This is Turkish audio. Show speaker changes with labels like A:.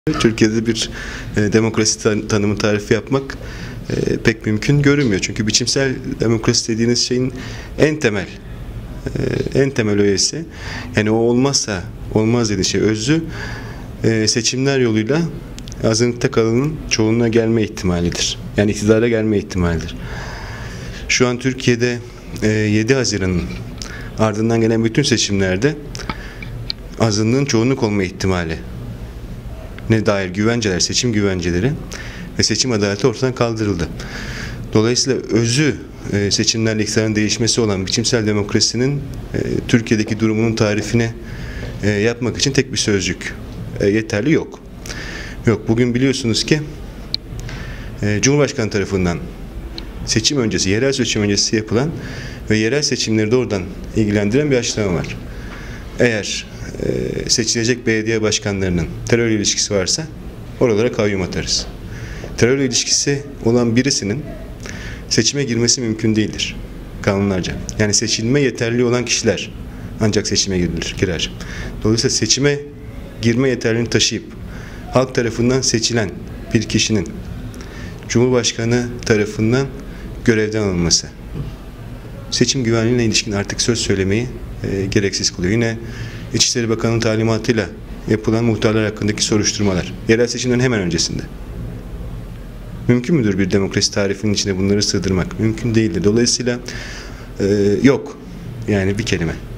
A: Türkiye'de bir demokrasi tanımı tarifi yapmak pek mümkün görünmüyor. Çünkü biçimsel demokrasi dediğiniz şeyin en temel öğesi, yani o olmazsa olmaz dediği şey özü, seçimler yoluyla azınlıkta kalanın çoğunluğa gelme ihtimalidir. Yani iktidara gelme ihtimalidir. Şu an Türkiye'de 7 Haziran'ın ardından gelen bütün seçimlerde azınlığın çoğunluk olma ihtimali ne dair güvenceler, seçim güvenceleri ve seçim adaleti ortadan kaldırıldı. Dolayısıyla özü seçimlerle iktidarın değişmesi olan biçimsel demokrasinin Türkiye'deki durumunun tarifini yapmak için tek bir sözcük yeterli yok. Yok, bugün biliyorsunuz ki Cumhurbaşkanı tarafından seçim öncesi, yerel seçim öncesi yapılan ve yerel seçimleri doğrudan ilgilendiren bir açıklama var. Eğer seçilecek belediye başkanlarının terörle ilişkisi varsa oralara kayyum atarız. Terörle ilişkisi olan birisinin seçime girmesi mümkün değildir kanunlarca. Yani seçilme yeterli olan kişiler ancak seçime girer. Dolayısıyla seçime girme yeterliliğini taşıyıp halk tarafından seçilen bir kişinin Cumhurbaşkanı tarafından görevden alınması seçim güvenliğine ilişkin artık söz söylemeyi gereksiz kılıyor. Yine İçişleri Bakanı'nın talimatıyla yapılan muhtarlar hakkındaki soruşturmalar yerel seçimlerin hemen öncesinde. Mümkün müdür bir demokrasi tarifinin içine bunları sığdırmak? Mümkün değildir. Dolayısıyla yok. Yani bir kelime.